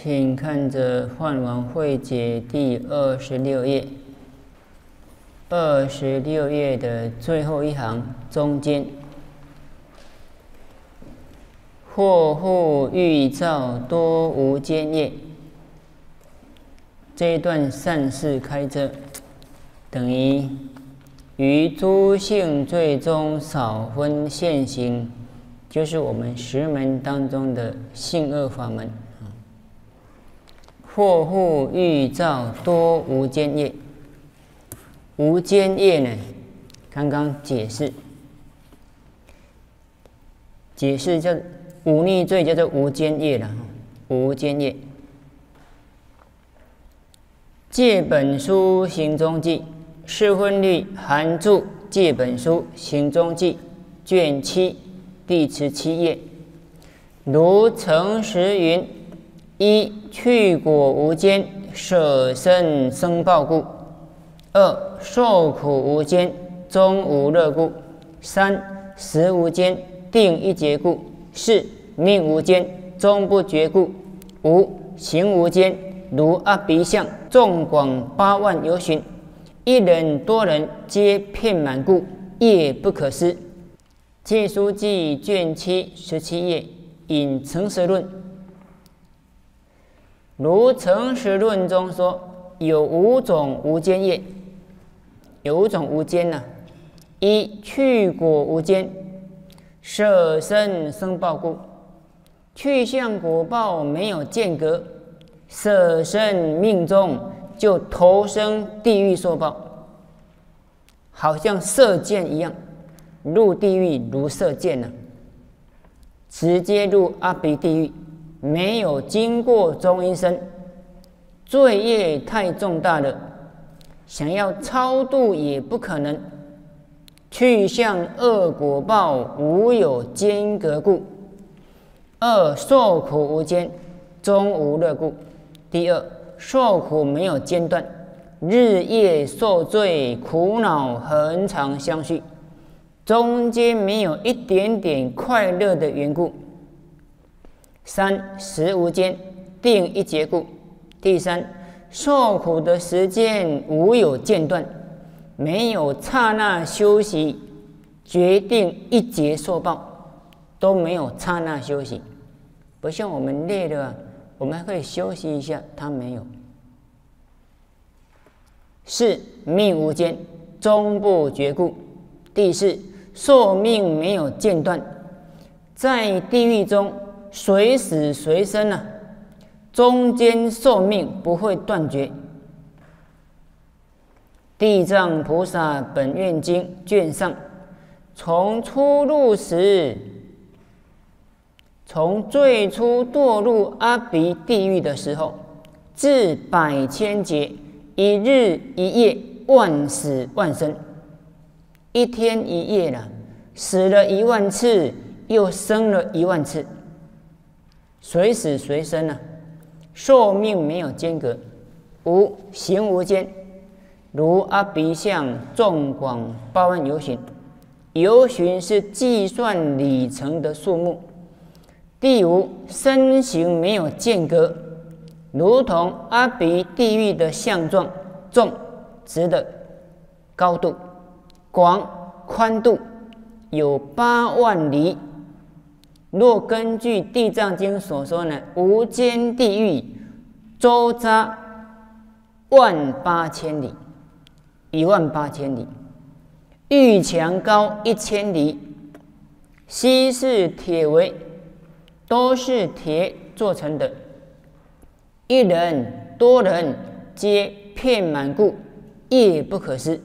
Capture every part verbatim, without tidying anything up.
请看着《梵王会解》第二十六页，二十六页的最后一行中间，或复欲造多无间业。这一段善事开遮，等于于诸性罪中少分现行，就是我们十门当中的性恶法门。或复欲造多无间业，无间业呢？刚刚解释，解释叫忤逆罪，叫做无间业了。无间业，戒本书行中记，释分律含注戒本书行中记卷七第十七页，如诚实云。一去果无间，舍身生报故；二受苦无间，终无乐故；三识无间，定一劫故；四命无间，终不绝故；五行无间，如阿鼻相，众广八万由旬，一人多人皆遍满故，业不可思。戒书记卷七十七页引诚实论。如诚实论中说，有五种无间业，有五种无间呢、啊。一去果无间，舍身生报故，去向果报没有间隔，舍身命中就投生地狱受报，好像射箭一样，入地狱如射箭呢、啊，直接入阿鼻地狱。没有经过中阴身，罪业太重大了，想要超度也不可能。去向恶果报无有间隔故。二受苦无间，终无乐故。第二，受苦没有间断，日夜受罪，苦恼恒常相续，中间没有一点点快乐的缘故。三识无间，定一劫故。第三，受苦的时间无有间断，没有刹那休息，决定一劫受报，都没有刹那休息。不像我们累了、啊，我们还可以休息一下，他没有。四命无间，终不绝故。第四，寿命没有间断，在地狱中随死随生啊，中间寿命不会断绝。地藏菩萨本愿经卷上，从初入时，从最初堕入阿鼻地狱的时候，至百千劫，一日一夜，万死万生，一天一夜了，死了一万次，又生了一万次。随死随生啊，寿命没有间隔。五行无间，如阿鼻相，众广八万由旬，由旬是计算里程的数目。第五身形没有间隔，如同阿鼻地狱的相状，重直的高度，广宽度有八万里。若根据《地藏经》所说呢，无间地狱周匝万八千里，一万八千里，狱墙高一千里，悉是铁围，都是铁做成的，一人多人皆遍满故，业不可思。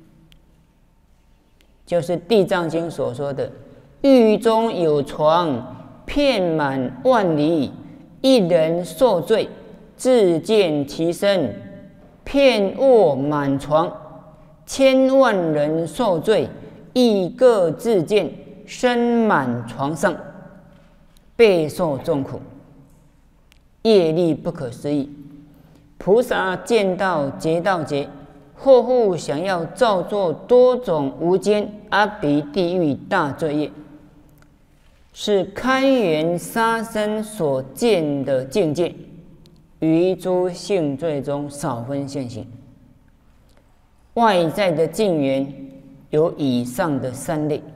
就是《地藏经》所说的。狱中有床，遍满万里，一人受罪，自见其身，遍卧满床；千万人受罪，亦各自见身满床上，备受众苦，业力不可思议。菩萨见到劫道劫，或复想要造作多种无间阿鼻地狱大罪业。是开元沙僧所见的境界， 于诸性罪中少分现行。外在的境缘有以上的三类：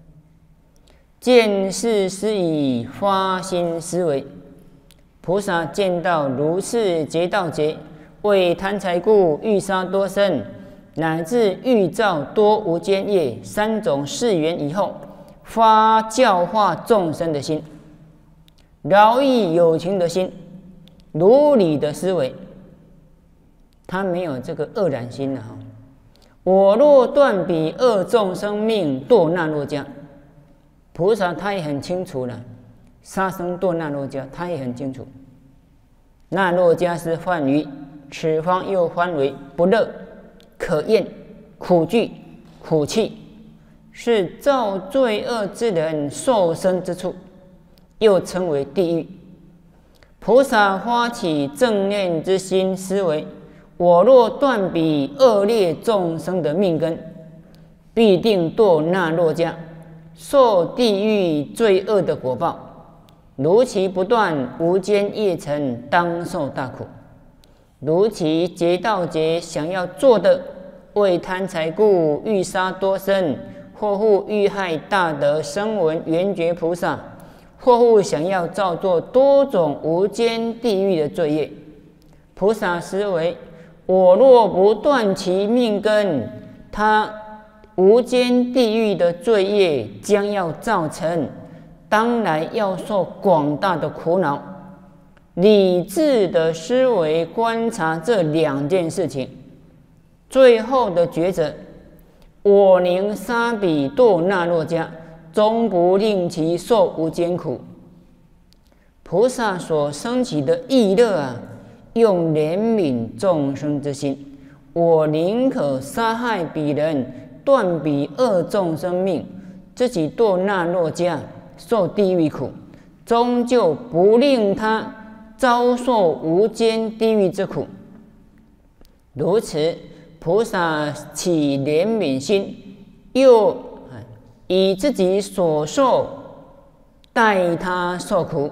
见事实以发心思维，菩萨见到如是劫道劫，为贪财故欲杀多生，乃至欲造多无间业三种事缘以后，发教化众生的心，饶益有情的心，如理的思维，他没有这个恶染心了哈。我若断彼恶众生命，堕那罗家。菩萨他也很清楚了，杀生堕那罗家，他也很清楚。那罗家是幻于此方，又分为不乐、可厌、苦惧、苦气，是造罪恶之人受生之处，又称为地狱。菩萨发起正念之心，思维：我若断彼恶劣众生的命根，必定堕那罗家，受地狱罪恶的果报。如其不断，无间业尘，当受大苦。如其劫道劫想要做的，为贪财故欲杀多生，或复欲害大德声闻缘觉菩萨，或复想要造作多种无间地狱的罪业。菩萨思维：我若不断其命根，他无间地狱的罪业将要造成，当然要受广大的苦恼。理智的思维观察这两件事情，最后的抉择：我宁杀彼堕那罗家，终不令其受无间苦。菩萨所生起的意乐啊，用怜悯众生之心，我宁可杀害彼人，断彼恶众生命，自己堕那罗家，受地狱苦，终究不令他遭受无间地狱之苦。如此，菩萨起怜悯心，又以自己所受代他受苦。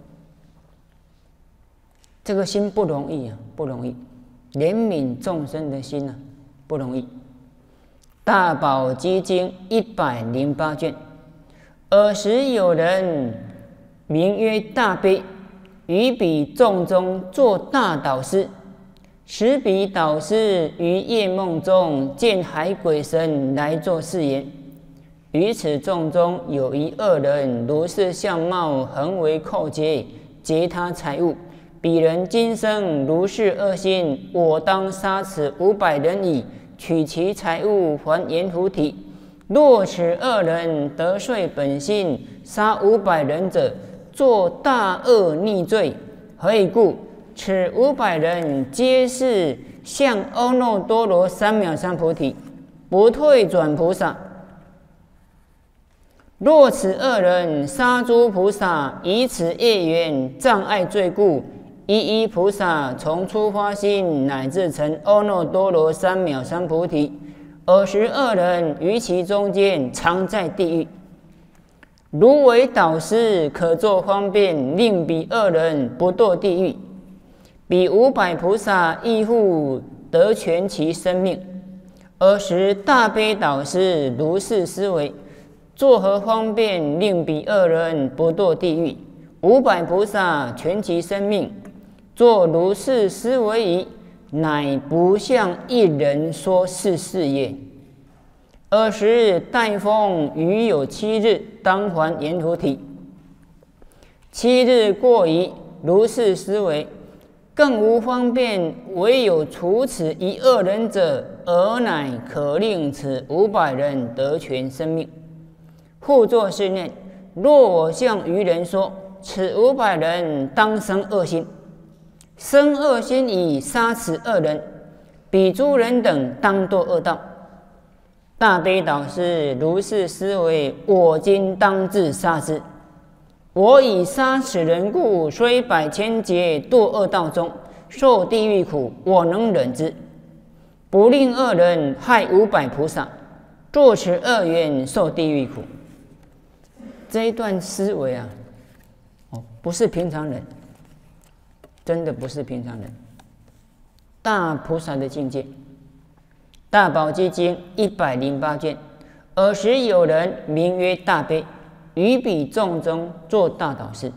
这个心不容易啊，不容易。怜悯众生的心啊，不容易。大宝积经一百零八卷，尔时有人名曰大悲，于彼众中作大导师。使彼导师于夜梦中见海鬼神来作誓言：于此众中有一恶人，如是相貌，恒为寇劫，劫他财物。彼人今生如是恶心，我当杀此五百人矣，取其财物还阎浮提。若此恶人得遂本心，杀五百人者，作大恶逆罪。何以故？此五百人皆是向阿耨多罗三藐三菩提，不退转菩萨。若此恶人杀诸菩萨，以此业缘障碍罪故，一一菩萨从初发心乃至成阿耨多罗三藐三菩提，尔时恶人于其中间常在地狱。如为导师，可作方便，令彼恶人不堕地狱。彼五百菩萨亦复得全其生命。尔时大悲导师如是思维：作何方便，令彼恶人不堕地狱？五百菩萨全其生命，作如是思维矣，乃不向一人说是事也。尔时待风余有七日，当还阎浮提。七日过矣，如是思维：更无方便，唯有除此一恶人者，而乃可令此五百人得全生命。复作是念：若我向愚人说，此五百人当生恶心，生恶心以杀此恶人，彼诸人等当堕恶道。大悲导师如是思维：我今当自杀之。我以杀此人故，虽百千劫堕恶道中，受地狱苦，我能忍之，不令恶人害五百菩萨，作此恶缘，受地狱苦。这一段思维啊，哦，不是平常人， 真的不是平常人。大菩萨的境界，《大宝积经》一百零八卷。尔时有人名曰大悲，于彼众中做大导师，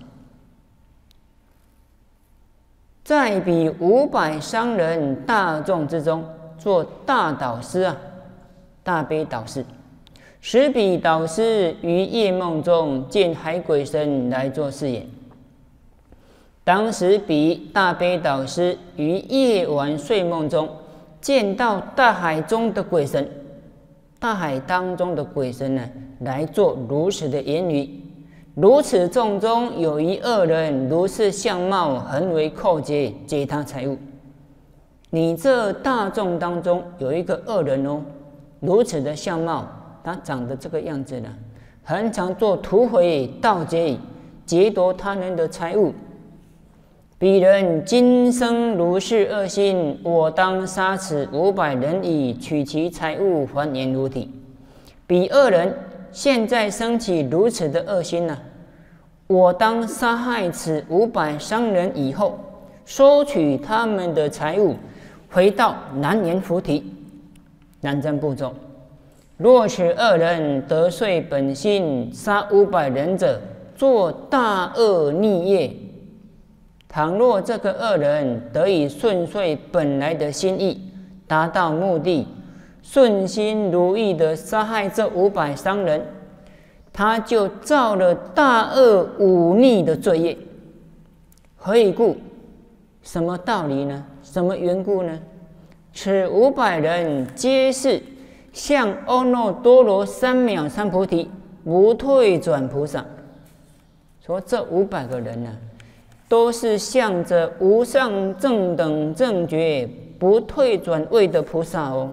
在彼五百商人大众之中做大导师啊，大悲导师。使彼导师于夜梦中见海鬼神来做誓言。当时彼大悲导师于夜晚睡梦中见到大海中的鬼神，大海当中的鬼神呢，来做如此的言语。如此众中有一恶人，如是相貌，横为寇劫，劫他财物。你这大众当中有一个恶人哦，如此的相貌，他长得这个样子呢，很常做屠毁、盗劫，劫夺他人的财物。彼人今生如是恶心，我当杀此五百人矣，取其财物，还原如体。彼恶人现在生起如此的恶心呢、啊，我当杀害此五百商人以后，收取他们的财物，回到南阎浮提，南瞻部洲。若此恶人得遂本心，杀五百人者，作大恶逆业。倘若这个恶人得以顺遂本来的心意，达到目的，顺心如意的杀害这五百商人，他就造了大恶忤逆的罪业。何以故？什么道理呢？什么缘故呢？此五百人皆是向阿耨多罗三藐三菩提不退转菩萨。说这五百个人呢、啊，都是向着无上正等正觉不退转位的菩萨哦。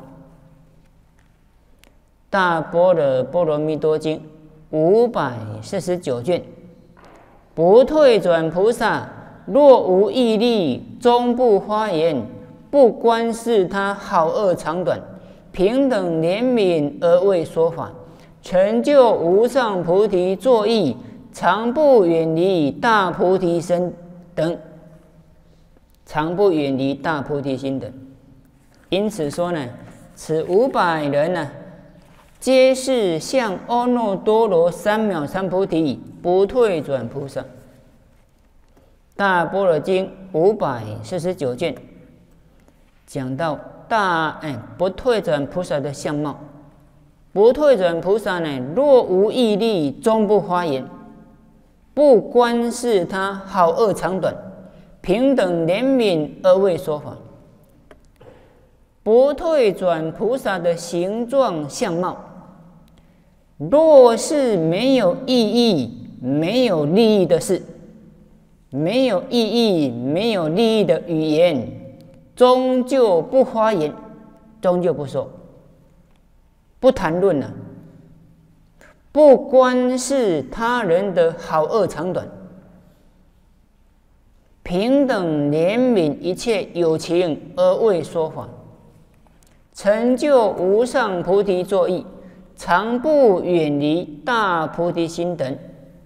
大般若波罗蜜多经五百四十九卷，不退转菩萨若无毅力，终不发言，不观视他好恶长短，平等怜悯而为说法，成就无上菩提作意，常不远离大菩提身等，常不远离大菩提心等。因此说呢，此五百人呢、啊，皆是向阿耨多罗三藐三菩提不退转菩萨。大般若经五百四十九卷讲到大哎不退转菩萨的相貌。不退转菩萨呢，若无毅力，终不发言，不观视他好恶长短，平等怜悯而为说法。不退转菩萨的形状相貌，若是没有意义、没有利益的事，没有意义、没有利益的语言，终究不发言，终究不说，不谈论了、啊，不观视他人的好恶长短，平等怜悯一切有情而为说法，成就无上菩提作意，常不远离大菩提心等。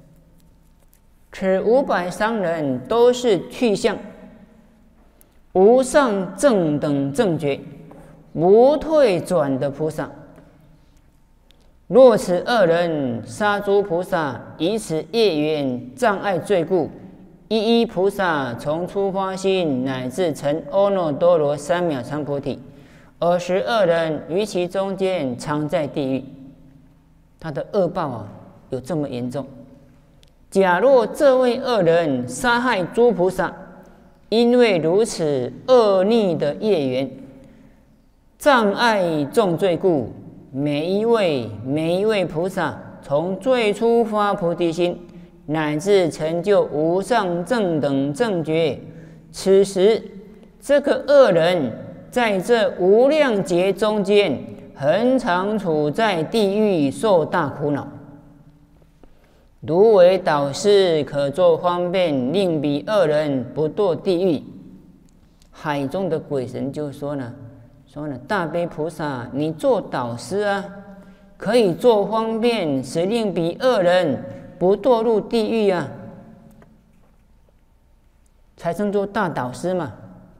此五百商人都是去向无上正等正觉不退转的菩萨。若此恶人杀诸菩萨，以此业缘障碍罪故，一一菩萨从初发心乃至成阿耨多罗三藐三菩提，尔时恶人于其中间常在地狱。他的恶报啊，有这么严重。假若这位恶人杀害诸菩萨，因为如此恶逆的业缘，障碍重罪故，每一位每一位菩萨从最初发菩提心，乃至成就无上正等正觉，此时这个恶人在这无量劫中间，恒常处在地狱，受大苦恼。如为导师，可作方便，令彼恶人不堕地狱。海中的鬼神就说呢，说呢，大悲菩萨，你做导师啊，可以做方便，使令彼恶人不堕入地狱啊。 才称作大导师嘛。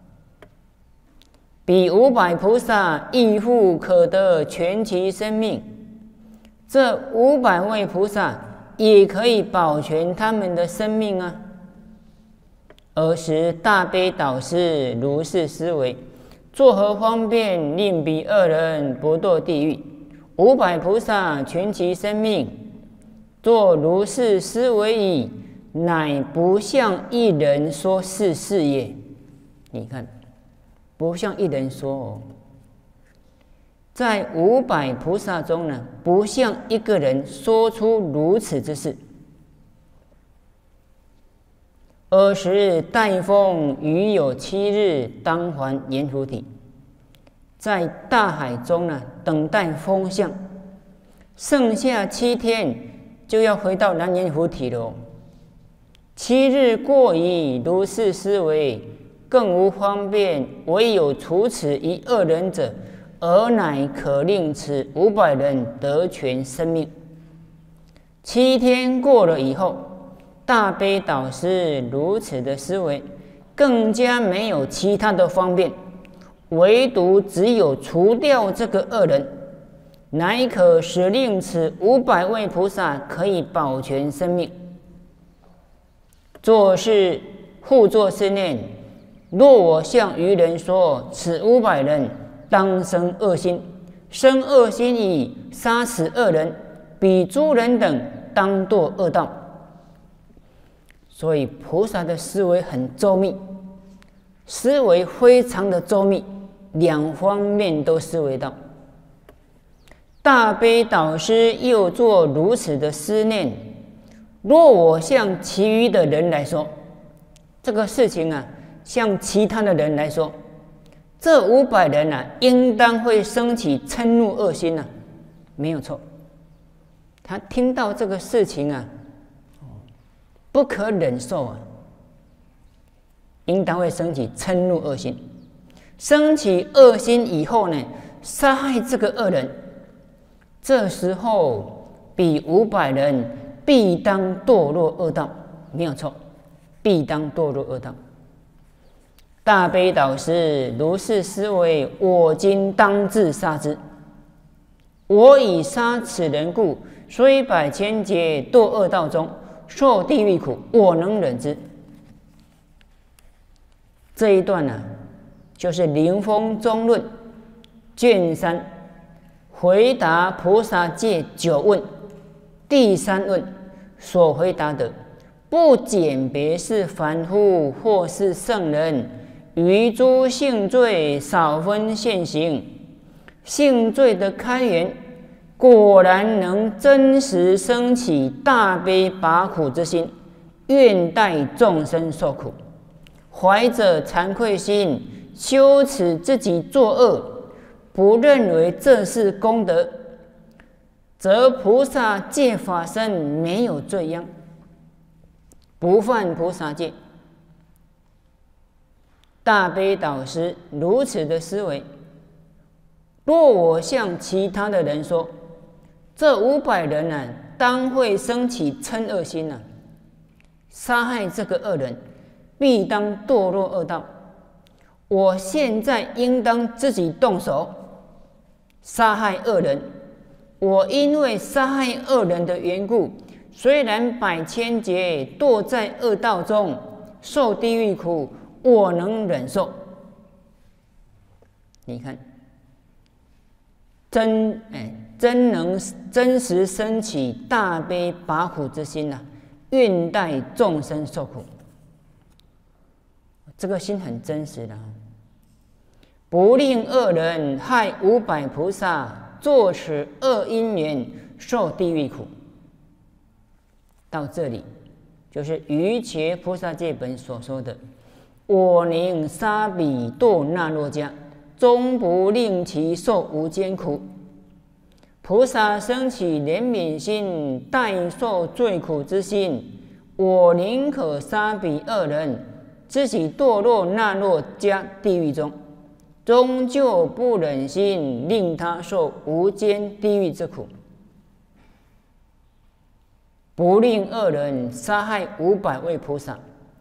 彼五百菩萨亦复可得全其生命，这五百位菩萨也可以保全他们的生命啊。尔时大悲导师如是思维：作何方便令彼二人不堕地狱？五百菩萨全其生命，作如是思维矣，乃不向一人说是事也。你看。不向一人说哦，在五百菩萨中呢，不向一个人说出如此之事。尔时待风余有七日，当还阎浮提，在大海中呢，等待风向，剩下七天就要回到南阎浮提了。七日过矣，如是思维。更无方便，唯有除此一二人者，而乃可令此五百人得全生命。七天过了以后，大悲导师如此的思维，更加没有其他的方便，唯独只有除掉这个恶人，乃可使令此五百位菩萨可以保全生命。做事互作是念。若我向愚人说，此五百人当生恶心，生恶心已，杀此恶人，彼诸人等当堕恶道。所以菩萨的思维很周密，思维非常的周密，两方面都思维到。大悲导师又做如此的思念：若我向其余的人来说，这个事情啊。向其他的人来说，这五百人啊，应当会升起嗔怒恶心啊，没有错。他听到这个事情啊，不可忍受啊，应当会升起嗔怒恶心。升起恶心以后呢，杀害这个恶人，这时候彼五百人必当堕落恶道，没有错，必当堕落恶道。大悲导师如是思维：我今当自杀之。我以杀此人故，虽百千劫堕恶道中，受地狱苦，我能忍之。这一段呢、啊，就是《灵峰中论》卷三回答菩萨戒九问第三问所回答的，不简别是凡夫或是圣人。于诸性罪少分现行，性罪的开源，果然能真实升起大悲拔苦之心，愿代众生受苦，怀着惭愧心，羞耻自己作恶，不认为这是功德，则菩萨戒法身没有罪殃，不犯菩萨戒。大悲导师如此的思维：若我向其他的人说，这五百人呢、啊，当会升起嗔恶心呢、啊，杀害这个恶人，必当堕落恶道。我现在应当自己动手杀害恶人。我因为杀害恶人的缘故，虽然百千劫堕在恶道中，受地狱苦。我能忍受。你看，真哎，真能真实升起大悲拔苦之心呐、啊，愿代众生受苦。这个心很真实的、啊，不令恶人害五百菩萨，作此恶因缘，受地狱苦。到这里，就是瑜伽菩萨戒本所说的。我宁杀彼堕那罗迦，终不令其受无间苦。菩萨生起怜悯心，代受罪苦之心，我宁可杀彼二人，自己堕落那罗迦地狱中，终究不忍心令他受无间地狱之苦。不令恶人杀害五百位菩萨，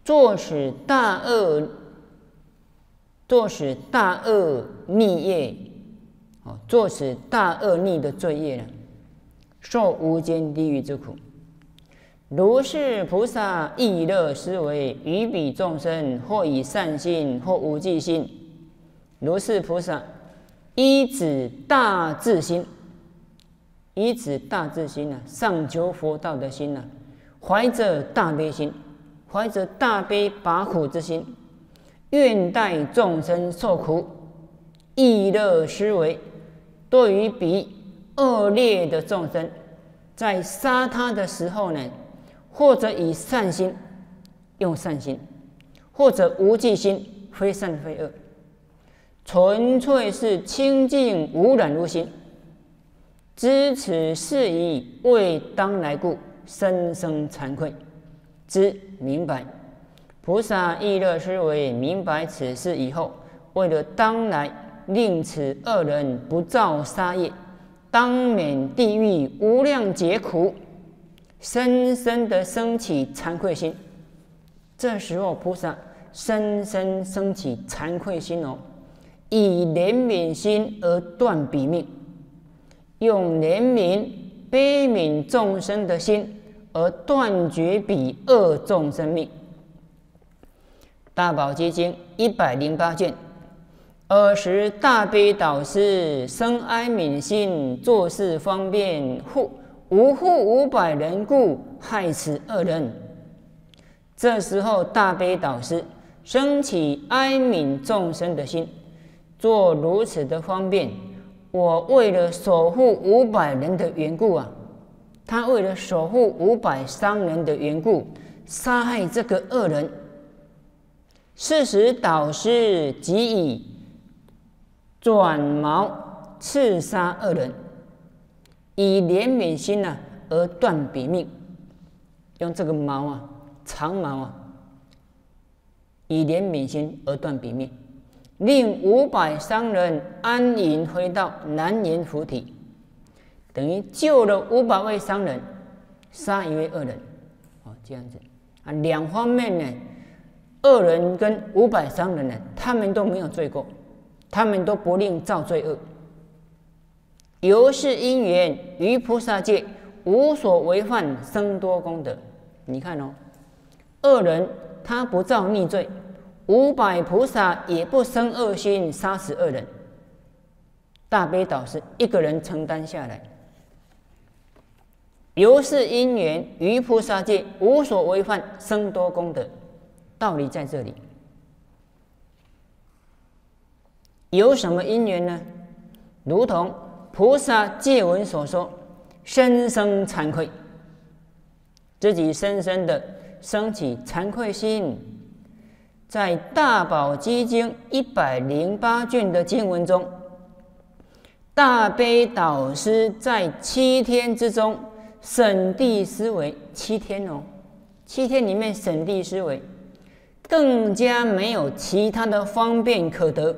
作使大恶，作使大恶逆业，哦，作使大恶逆的罪业呢，受无间地狱之苦。如是菩萨亦乐思维，于彼众生，或以善心，或无记心。如是菩萨依止大智心，依止大智心啊，上求佛道的心啊，怀着大悲心，怀着大悲拔苦之心，愿代众生受苦，亦乐思维。对于彼恶劣的众生，在杀他的时候呢，或者以善心，用善心，或者无记心，非善非恶，纯粹是清净无染无心。知此事宜为当来故，深生惭愧。知明白，菩萨亦乐思维，明白此事以后，为了当来令此恶人不造杀业，当免地狱无量劫苦，深深的升起惭愧心。这时候菩萨深深升起惭愧心哦，以怜悯心而断彼命，用怜悯悲悯众生的心而断绝彼恶众生命。大宝积经一百零八卷。尔时大悲导师生哀悯心，做事方便，护无护五百人故，害此恶人。这时候大悲导师升起哀悯众生的心，做如此的方便。我为了守护五百人的缘故啊，他为了守护五百商人的缘故，杀害这个恶人。是时导师即以转矛刺杀恶人，以怜悯心啊而断彼命。用这个矛啊，长矛啊，以怜悯心而断彼命，令五百商人安隐回到南阎浮提，等于救了五百位商人，杀一位恶人。哦，这样子啊，两方面呢，恶人跟五百商人呢，他们都没有罪过。他们都不令造罪恶，由是因缘，于菩萨界无所违犯，生多功德。你看哦，恶人他不造逆罪，五百菩萨也不生恶心，杀死恶人。大悲导师一个人承担下来，由是因缘，于菩萨界无所违犯，生多功德。道理在这里。有什么因缘呢？如同菩萨戒文所说，深生惭愧，自己深深的升起惭愧心。在大宝积经一百零八卷的经文中，大悲导师在七天之中审谛思维，七天哦，七天里面审谛思维，更加没有其他的方便可得。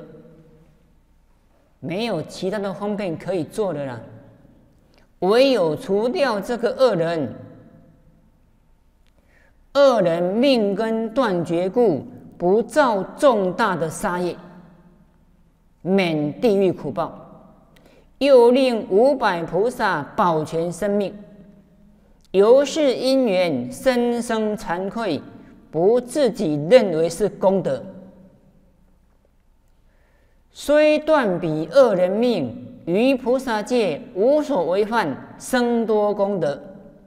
没有其他的方便可以做的啦，唯有除掉这个恶人。恶人命根断绝故，不造重大的杀业，免地狱苦报，又令五百菩萨保全生命。由是因缘，深生惭愧，不自己认为是功德。虽断彼恶人命，于菩萨界无所违犯，生多功德。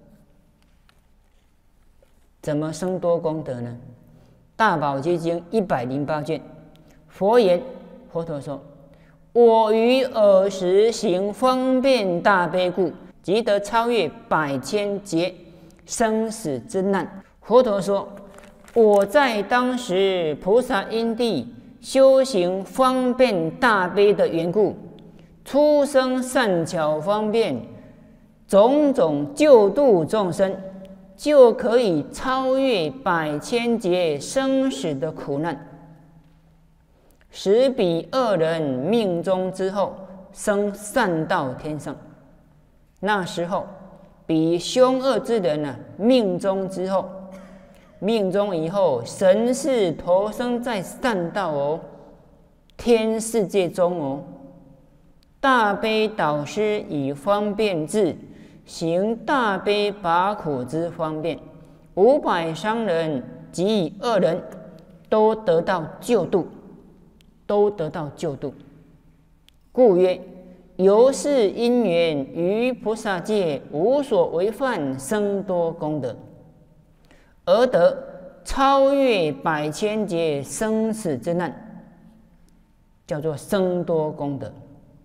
怎么生多功德呢？大宝积经一百零八卷，佛言，佛陀说：我于尔时行方便大悲故，即得超越百千劫生死之难。佛陀说，我在当时菩萨因地修行方便大悲的缘故，出生善巧方便，种种救度众生，就可以超越百千劫生死的苦难，使彼恶人命中之后生善道天上。那时候，彼凶恶之人啊，命中之后命中以后，神是投生在善道哦，天世界中哦。大悲导师以方便智，行大悲拔苦之方便，五百商人及以二人都得到救度，都得到救度。故曰：由是因缘，于菩萨界无所违犯，生多功德，而得超越百千劫生死之难，叫做生多功德。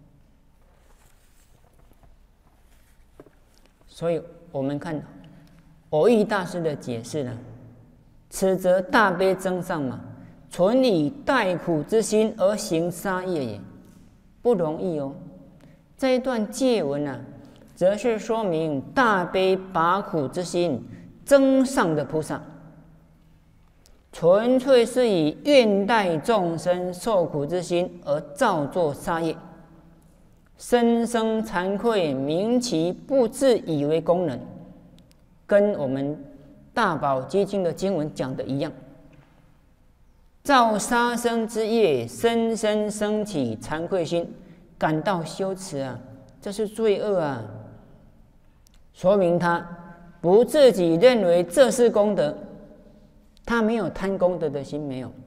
所以我们看蕅益大师的解释呢，此则大悲增上嘛，纯以代苦之心而行杀业也，不容易哦。这一段戒文呢、啊，则是说明大悲拔苦之心增上的菩萨，纯粹是以愿代众生受苦之心而造作杀业。深生惭愧，明其不自以为功能，跟我们大宝积经的经文讲的一样。造杀生之业，深深生起惭愧心，感到羞耻啊，这是罪恶啊。说明他不自己认为这是功德，他没有贪功德的心，没有，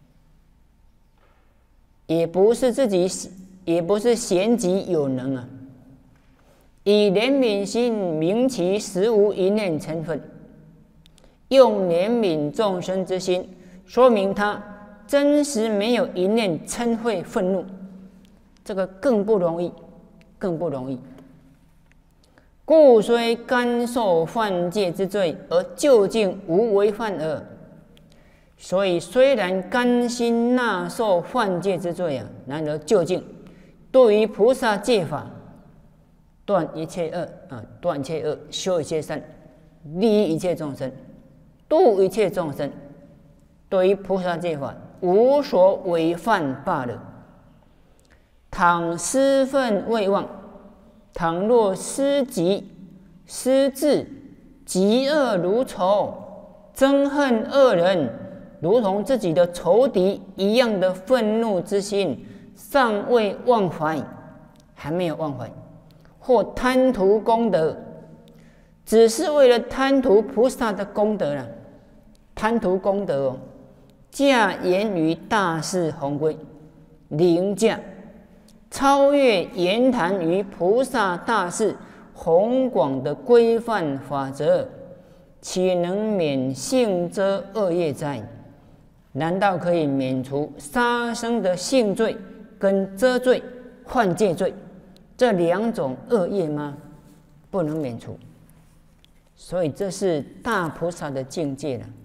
也不是自己。也不是贤己有能啊，以怜悯心明其实无一念成分，用怜悯众生之心，说明他真实没有一念嗔恚愤怒，这个更不容易，更不容易。故虽甘受犯戒之罪，而究竟无违犯耳。所以虽然甘心纳受犯戒之罪啊，然而究竟对于菩萨戒法，断一切恶啊，断一切恶，修一切善，利益一切众生，度一切众生，对于菩萨戒法无所违犯罢了。倘失分未忘，倘若失己、失志，嫉恶如仇，憎恨恶人，如同自己的仇敌一样的愤怒之心，尚未忘怀，还没有忘怀，或贪图功德，只是为了贪图菩萨的功德了，贪图功德哦，驾言于大士宏规，凌驾超越言谈于菩萨大士宏广的规范法则，岂能免性遮恶业哉？难道可以免除杀生的性罪跟遮罪、犯戒罪这两种恶业吗？不能免除。所以这是大菩萨的境界了。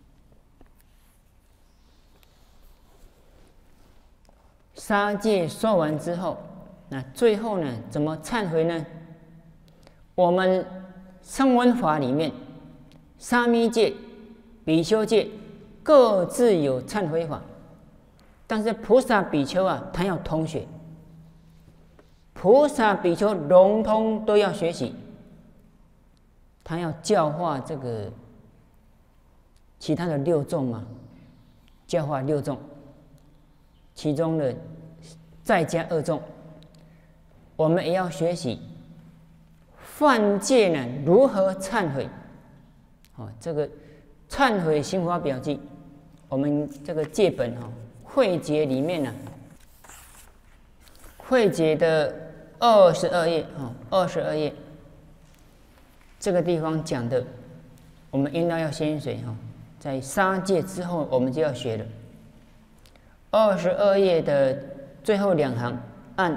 杀戒说完之后，那最后呢，怎么忏悔呢？我们声闻法里面，沙弥戒、比丘戒各自有忏悔法。但是菩萨比丘啊，他要通学，菩萨比丘笼统都要学习，他要教化这个其他的六众嘛，教化六众，其中的再加二众，我们也要学习犯戒呢如何忏悔。哦，这个忏悔刑法表记，我们这个戒本哈、哦。慧解里面呢、啊，慧解的二十二页啊，二十二页这个地方讲的，我们应当要先学哈，在杀戒之后，我们就要学了。二十二页的最后两行，按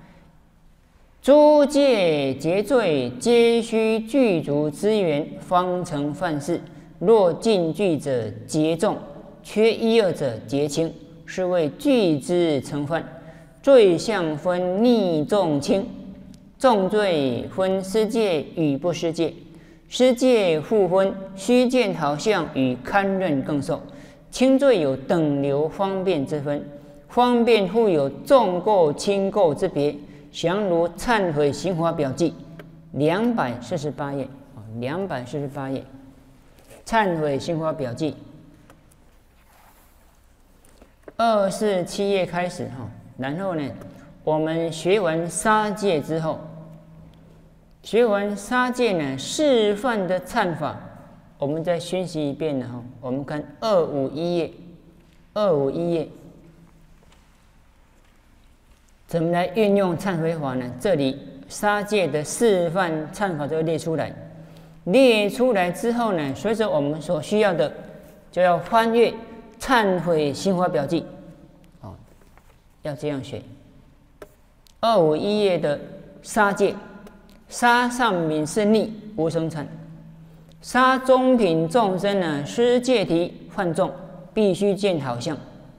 诸戒结罪，皆须具足资源，方成犯事。若尽具者结重，缺一二者结轻。是为具之成犯，罪相分逆重轻，重罪分施戒与不施戒，施戒互分虚见好像与堪任更受，轻罪有等流方便之分，方便互有重垢轻垢之别，详如忏悔刑法表记两百四十八页啊，两百四十八页。 忏悔心法表记，二四七页开始哈，然后呢，我们学完杀戒之后，学完杀戒呢示范的忏法，我们再宣习一遍呢哈。我们看二五一页，二五一页。怎么来运用忏悔法呢？这里杀戒的示范忏法就列出来，列出来之后呢，随着我们所需要的，就要翻阅忏悔心法表记，哦，要这样学。二五一页的杀戒，杀上品是逆无生忏，杀中品众生呢，失戒体犯众，必须见好相；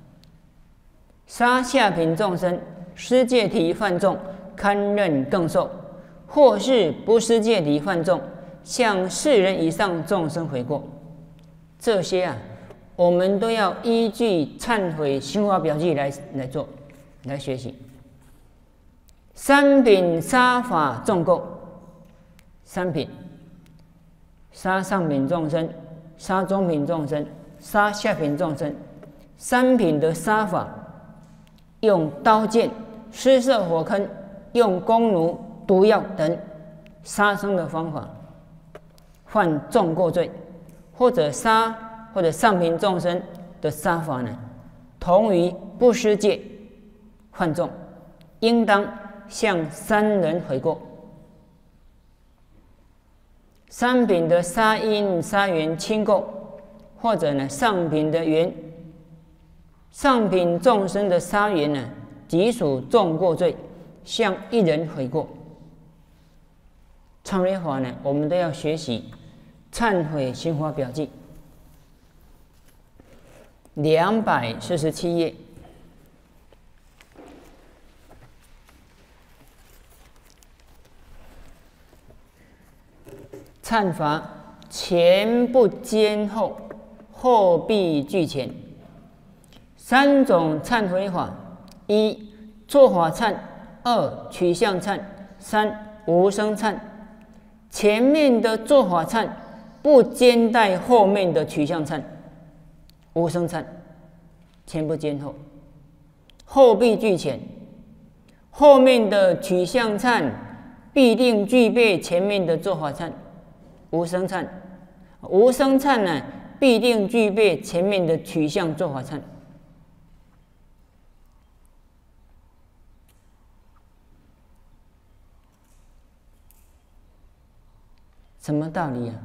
杀下品众生。失戒体犯众，堪忍更受；或是不失戒体犯众，向世人以上众生悔过。这些啊，我们都要依据忏悔心法表记来来做，来学习。三品杀法众构，三品：杀上品众生，杀中品众生，杀下品众生。三品的杀法，用刀剑、施设火坑、用弓弩、毒药等杀生的方法，犯重过罪，或者杀或者上品众生的杀法呢，同于不失戒犯重，应当向三人悔过。三品的杀因杀缘轻垢，或者呢上品的缘。上品众生的杀缘呢，即属重过罪，向一人悔过。忏悔法呢，我们都要学习忏悔心法表记。两百四十七页，忏法前不兼后，后必俱前。三种忏悔法：一、作法忏；二、取向忏；三、无生忏。前面的作法忏不兼带后面的取向忏、无生忏，前不兼后，后必俱前。后面的取向忏必定具备前面的作法忏、无生忏；无生忏呢，必定具备前面的取向作法忏。什么道理啊？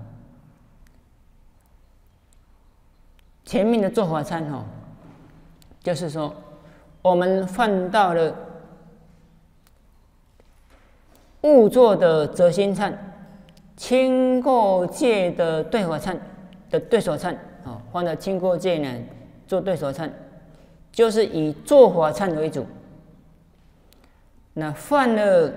前面的做法忏哦，就是说我们犯到了误做的择心忏、轻过戒的对法忏的对所忏啊，犯了轻过戒呢，做对所忏，就是以做法忏为主。那犯了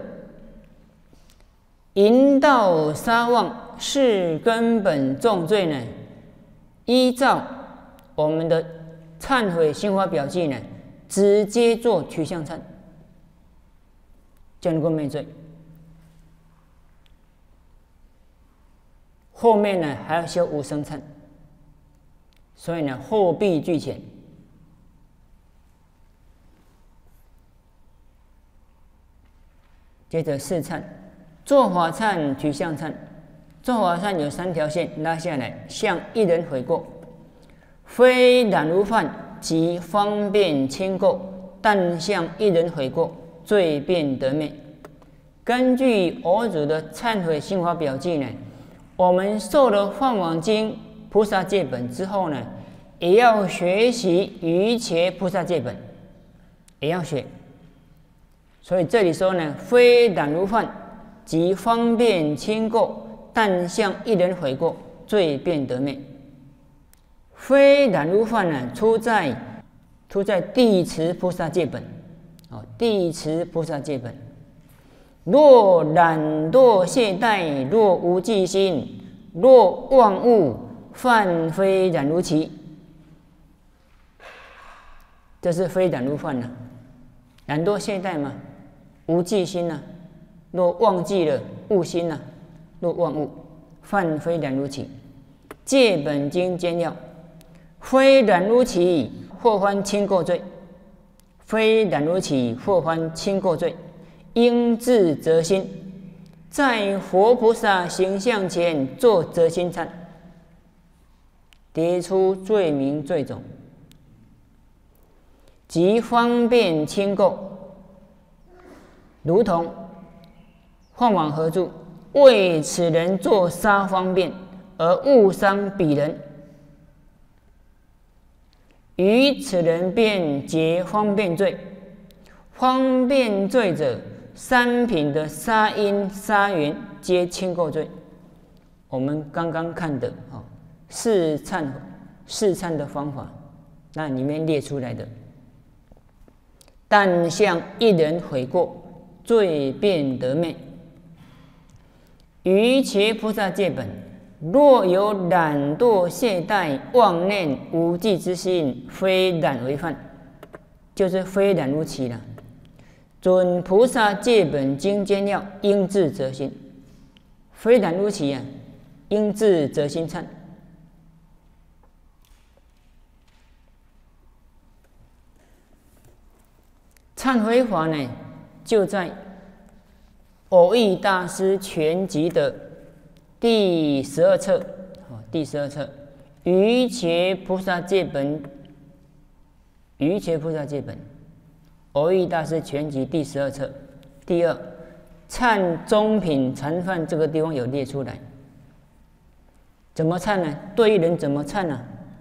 淫盗杀妄是根本重罪呢，依照我们的忏悔心法表记呢，直接做取向忏，就能够灭罪。后面呢还要修无生忏，所以呢后必俱前。接着四忏。做法忏、取向忏。做法忏有三条线拉下来，向一人悔过，非染污犯及方便轻垢，但向一人悔过，罪便得灭。根据我主的忏悔心法表记呢，我们受了《梵网经》菩萨戒本之后呢，也要学习瑜伽菩萨戒本，也要学。所以这里说呢，非染污犯及方便轻垢，但向一人悔过，罪便得灭。非染污犯呢，出在出在地持菩萨戒本，哦，地持菩萨戒本。若懒惰懈怠，若无记心，若忘物，犯非染污其。这是非染污犯呐、啊，懒惰懈怠嘛，无记心呐、啊。若忘记了悟心呐、啊，若忘悟，犯非染污其。 戒本经监要，非染污其或犯轻过罪，非染污其或犯轻过罪，应自责心，在佛菩萨形象前做责心忏，叠出罪名罪种，即方便轻垢，如同换往何处？为此人作杀方便，而误伤彼人，于此人便结方便罪。方便罪者，三品的杀因杀缘皆轻垢罪。我们刚刚看的哦，试忏试忏的方法，那里面列出来的。但向一人悔过，罪便得灭。于其菩萨戒本，若有懒惰懈怠、妄念无记之心，非染为犯，就是非染污其了。准菩萨戒本经监要，应自责心，非染污其啊，应自责心忏。忏悔法呢，就在偶益大师全集的第十二册，第十二册，于伽菩萨戒本，于伽菩萨戒本，偶益大师全集第十二册，第二忏中品禅犯这个地方有列出来。怎么忏呢？对于人怎么忏呢？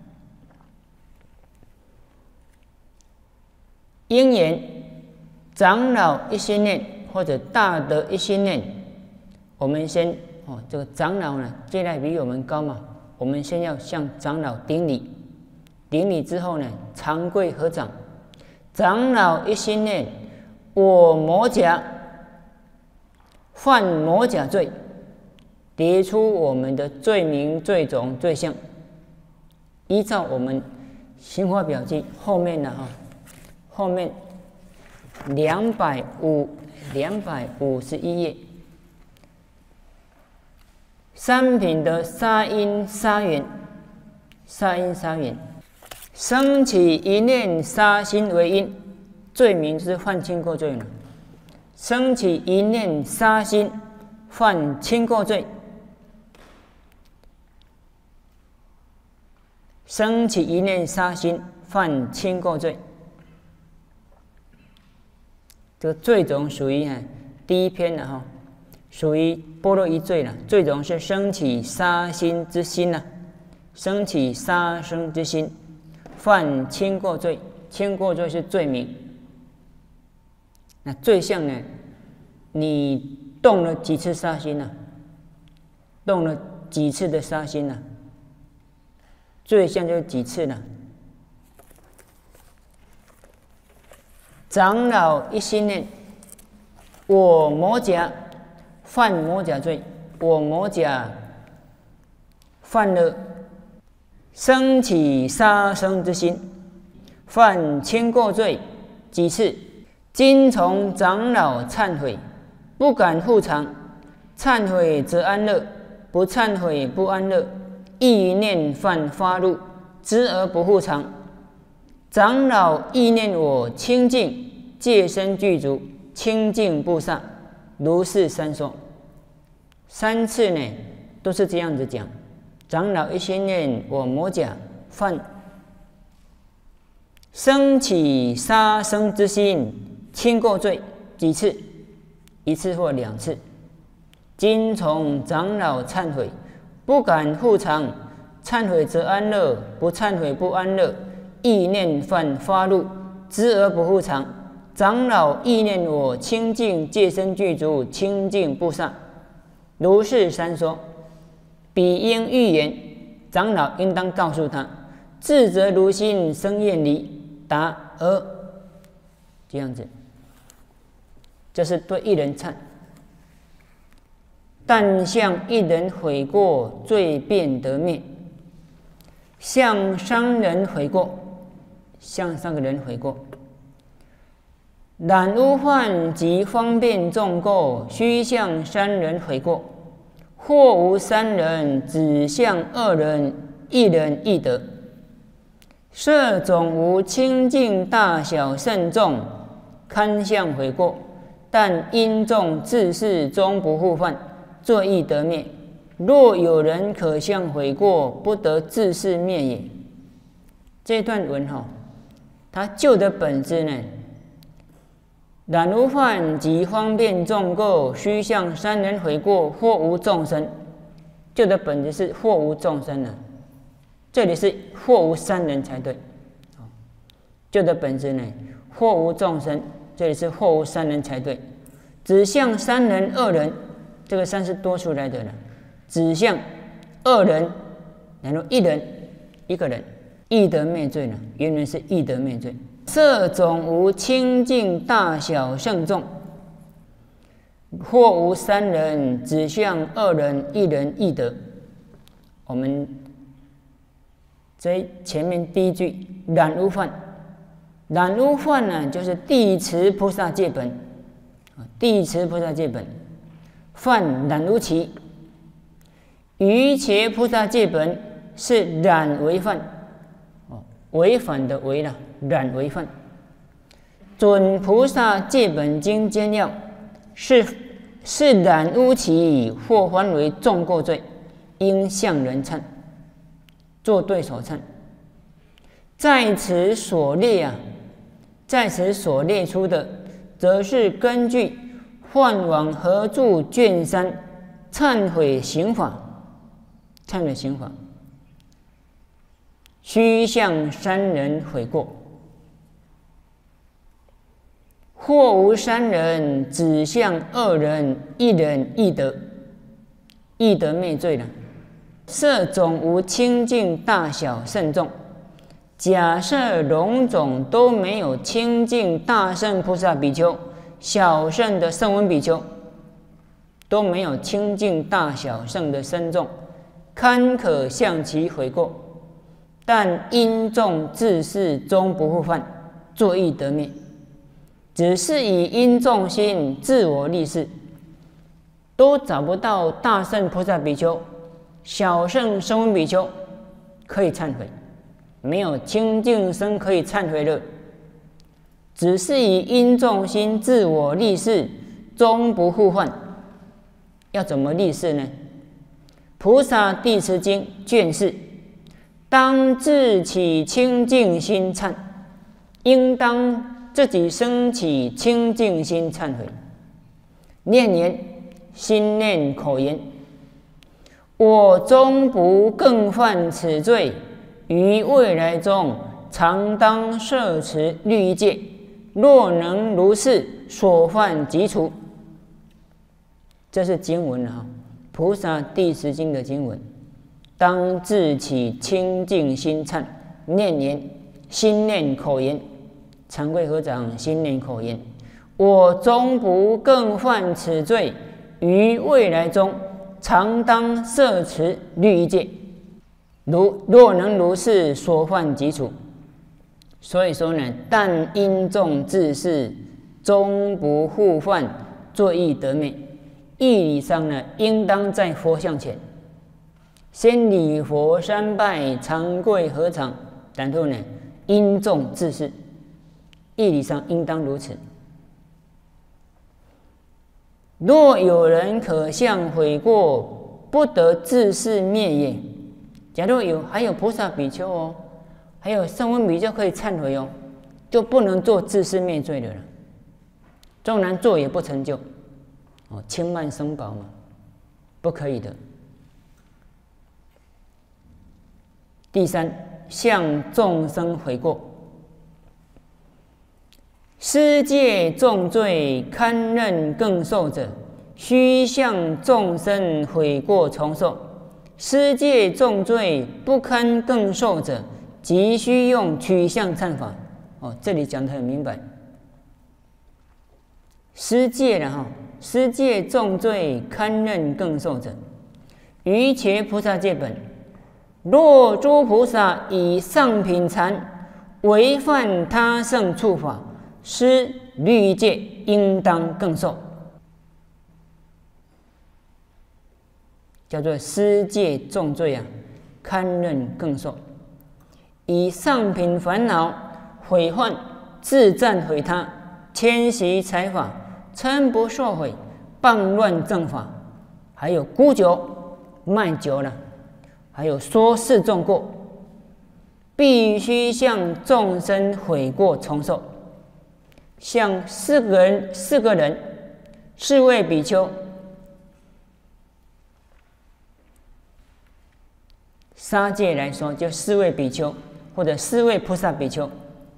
应言长老一心念，或者大德一心念。我们先哦，这个长老呢，戒律比我们高嘛，我们先要向长老顶礼，顶礼之后呢，长跪合掌。长老一心念：我摩甲犯摩甲罪，叠出我们的罪名、罪种、罪相。依照我们刑法表记后面呢哈，后面两百五两百五十一页，三品的杀因杀缘，杀因杀缘，生起一念杀心为因，罪名是犯轻过罪了。生起一念杀心，犯轻过罪。生起一念杀心，犯轻过罪。这个罪种属于啊第一篇了哈，属于般若一罪了。罪种是生起杀心之心呐，生起杀生之心，犯轻过罪。轻过罪是罪名。那罪相呢？你动了几次杀心呢？动了几次的杀心呢？罪相就是几次呢？长老一心念：我摩甲犯摩甲罪，我摩甲犯了生起杀生之心，犯轻过罪几次？今从长老忏悔，不敢复偿。忏悔则安乐，不忏悔不安乐。意念犯发怒，知而不复偿。长老意念我清净，戒身具足，清净不杀，如是三说。三次呢，都是这样子讲。长老一心念我摩甲犯生起杀生之心，轻过罪几次？一次或两次。今从长老忏悔，不敢复偿。忏悔则安乐，不忏悔不安乐。意念犯发怒，知而不复偿。长老意念我清净，戒身具足，清净不杀，如是三说。彼应预言，长老应当告诉他：自责如心生厌离。答而这样子，这是对一人忏。但向一人悔过，罪便得灭。向三人悔过，向三个人悔过。染污犯及方便众过，须向三人悔过。 或无三人，只向二人，一人亦得。色种无清净大小甚众，堪向悔过，但因众自是终不复犯，作亦得灭。若有人可向悔过，不得自是灭也。这段文哈、哦，它旧的本质呢，然无犯及方便众垢，须向三人悔过，或无众生。旧的本质是或无众生呢，这里是或无三人才对。旧的本质呢，或无众生，这里是或无三人才对。只向三人、二人，这个三是多出来的了。只向二人，然后一人，一个人，亦得灭罪呢？原来是亦得灭罪。色种无清净大小圣众，或无三人，只向二人，一人亦得。我们这前面第一句染污犯。染污犯呢，就是地持菩萨戒本，地持菩萨戒本，犯染污其。于切菩萨戒本是染为犯，哦，违反的违了，染为犯。准菩萨戒本经简要是是染污其，或犯为重过罪，应向人忏，做对手忏。在此所列啊。在此所列出的，则是根据《梵网合注》卷三忏悔刑法，忏悔刑法，须向三人悔过，或无三人，只向二人，一人亦得，亦得灭罪了。色种无清净大小甚众。假设龙种都没有清净大圣菩萨比丘，小圣的声闻比丘都没有清净大小圣的身众，堪可向其悔过，但因众自是终不复犯，作亦得灭。只是以因众心自我立誓，都找不到大圣菩萨比丘、小圣声闻比丘可以忏悔。没有清净身可以忏悔了，只是以因众心自我立誓，终不复犯。要怎么立誓呢？菩萨地持经卷四，当自起清净心忏，应当自己升起清净心忏悔，念言、心念、口言，我终不更犯此罪。于未来中，常当摄持律仪戒。若能如是，所犯即除。这是经文啊，菩萨地持经的经文。当自起清净心忏，念言、心念、口言。常贵合掌心念口言，我终不更犯此罪。于未来中，常当摄持律仪戒。如若能如是，所犯即除。所以说呢，但因众自是，终不复犯，作亦得灭。义理上呢，应当在佛像前，先礼佛三拜，长跪合掌，然后呢，因众自是。义理上应当如此。若有人可向悔过，不得自是灭也。假如有还有菩萨比丘哦，还有声闻比丘可以忏悔哦，就不能做自是灭罪的了。纵然做也不成就，哦，轻慢生宝嘛，不可以的。第三，向众生悔过。施戒重罪，堪任更受者，须向众生悔过重受。施戒重罪不堪更受者，即须用取向忏法。哦，这里讲得很明白。施戒了哈，施戒重罪堪任更受者，于切菩萨戒本。若诸菩萨以上品禅违犯他圣处法，施律仪戒应当更受。 叫做施戒重罪啊，堪忍更受。以上品烦恼毁患，自赞毁他，迁徙财法，称不受毁，谤乱正法，还有沽酒、卖酒了，还有说示众过，必须向众生悔过重受。像四个人，四个人，四位比丘，杀戒来说，就四位比丘或者四位菩萨比丘，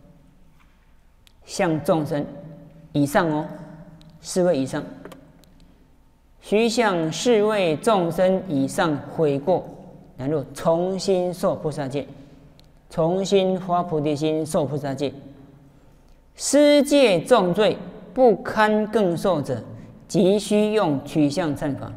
向众生以上哦，四位以上，须向四位众生以上悔过，然后重新受菩萨戒，重新发菩提心受菩萨戒。施戒重罪不堪更受者，即须用取向忏法。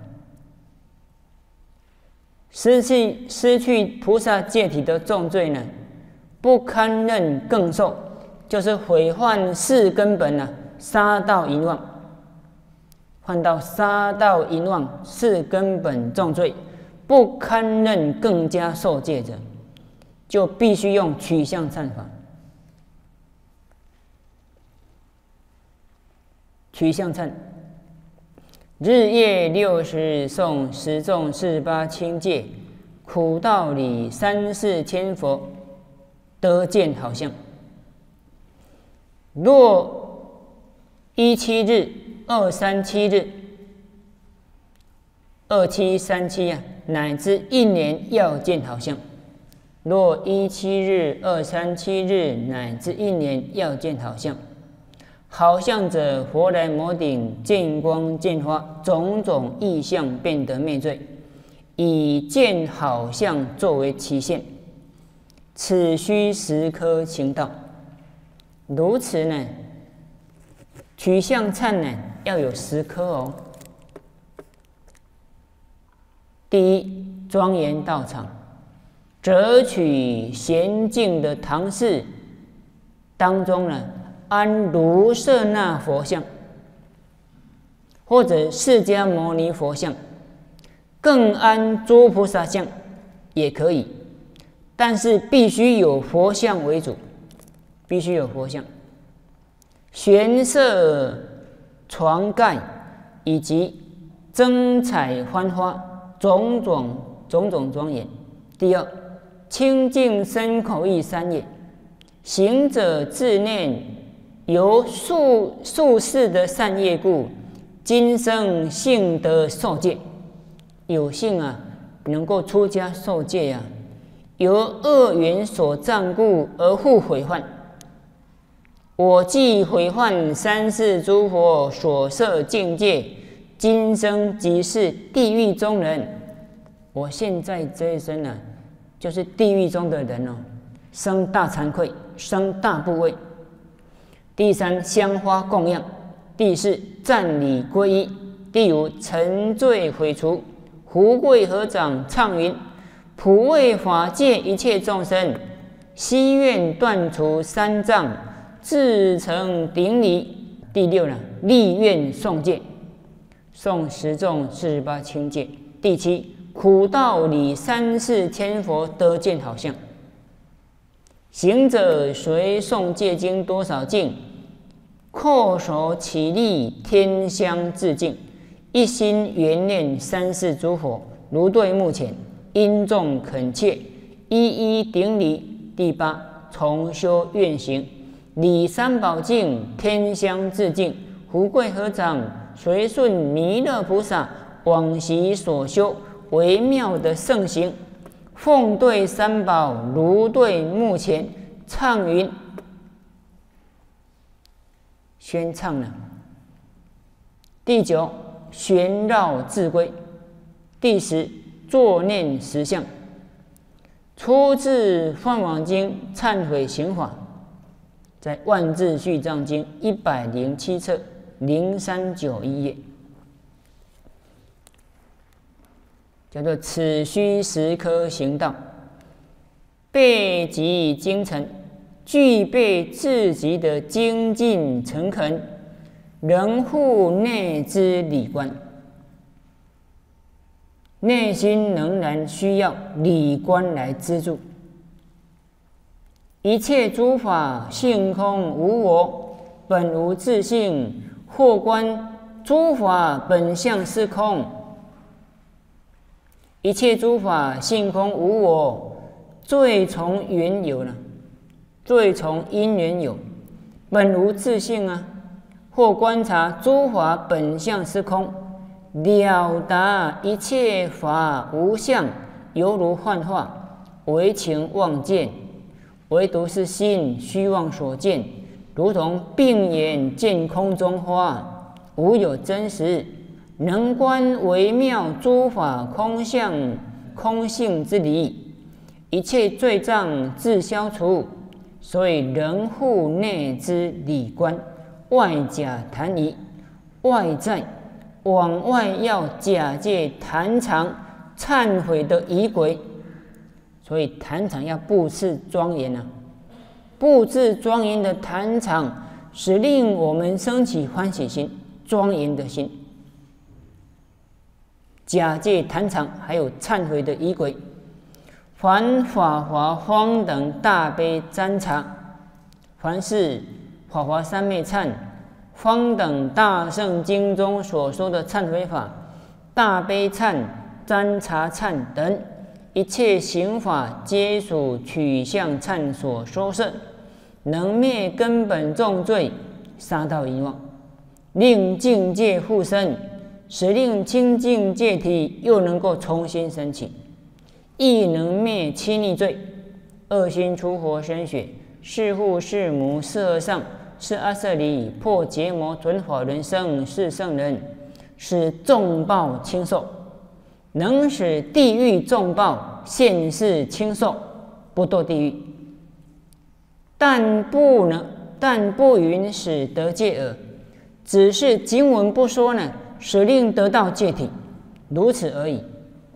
失去失去菩萨戒体的重罪呢，不堪任更受，就是毁患四根本呢，杀盗淫妄，犯到杀盗淫妄四根本重罪，不堪任更加受戒者，就必须用取向忏法。取向忏，日夜六时诵十众四八轻戒，苦道理三世千佛，得见好相。若一七日、二三七日、二七三七啊，乃至一年要见好相。若一七日、二三七日乃至一年要见好相。好相者，佛来摩顶，见光见花，种种异相变得灭罪，以见好相作为期限，此须时刻行道。如此呢，取向忏呢要有时刻哦。第一，庄严道场，择取娴静的堂室当中呢，安卢舍那佛像，或者释迦牟尼佛像，更安诸菩萨像也可以，但是必须有佛像为主，必须有佛像。悬设床盖以及增彩欢花，种种种种庄严。第二，清净身口意三业，行者自念。由数数世的善业故，今生幸得受戒。有幸啊，能够出家受戒呀、啊，由恶缘所障故而复毁患。我既毁患三世诸佛所设境界，今生即是地狱中人。我现在这一生啊，就是地狱中的人哦，生大惭愧，生大怖畏。第三，香花供养；第四，赞礼皈依；第五，沉罪毁除。胡贵合掌唱云：普为法界一切众生，希愿断除三障，自成顶礼。第六呢，立愿诵戒，诵十众四十八轻戒。第七，苦道理三世千佛得见好相。行者随诵戒经多少境，叩首起立天香致敬，一心缘念三世诸佛，如对目前，殷重恳切，一一顶礼。第八，重修愿行，礼三宝敬，天香致敬，胡贵合掌，随顺弥勒菩萨往昔所修微妙的圣行，奉对三宝，如对目前，唱云，宣唱了。第九，旋绕自归。第十，作念实相。出自《梵网经》忏悔行法，在《万字序藏经》一百零七册零三九一页。叫做此须时刻行道，备极精诚，具备自己的精进诚恳，人护内之理观。 内心仍然需要理观来资助。一切诸法性空无我，本无自性，或观诸法本相是空。一切诸法性空无我，最从缘有了，最从因缘有，本无自性啊。或观察诸法本相是空，了达一切法无相，犹如幻化，唯情妄见。唯独是心虚妄所见，如同病眼见空中花，无有真实。能观微妙诸法空相空性之理，一切罪障自消除。所以人护内之理观，外假谈疑。外在往外要假借坛场忏悔的仪轨。所以坛场要布置庄严啊，布置庄严的坛场，使令我们升起欢喜心、庄严的心。假借坛场，还有忏悔的仪轨。凡法华方等大悲瞻察，凡是法华三昧忏、方等大圣经中所说的忏悔法、大悲忏、瞻察忏等。一切行法皆属取向忏所说摄，能灭根本重罪，杀盗淫妄，令境界复生，使令清净戒体又能够重新升起，亦能灭欺逆罪，恶心出活生血，是父是母是和尚是阿舍离破结魔准法轮生是圣人，使重报轻受。能使地狱重报现世轻受，不堕地狱，但不能，但不允使得戒耳，只是经文不说呢，使令得到戒体，如此而已。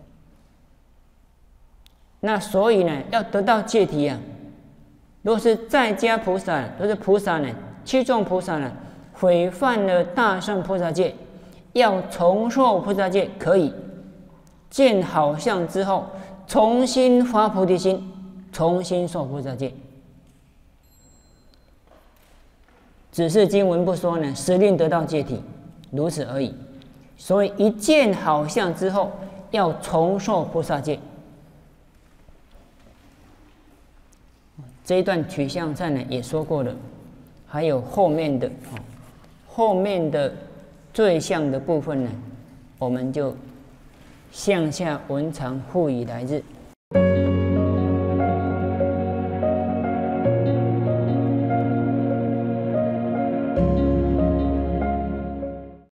那所以呢，要得到戒体啊，若是在家菩萨，若是菩萨呢，七众菩萨呢，毁犯了大圣菩萨戒，要重受菩萨戒可以。见好相之后，重新发菩提心，重新受菩萨戒。只是经文不说呢，使令得到戒体，如此而已。所以一见好相之后，要重受菩萨戒。这一段取向忏呢也说过了，还有后面的后面的罪相的部分呢，我们就向下文长复以来日。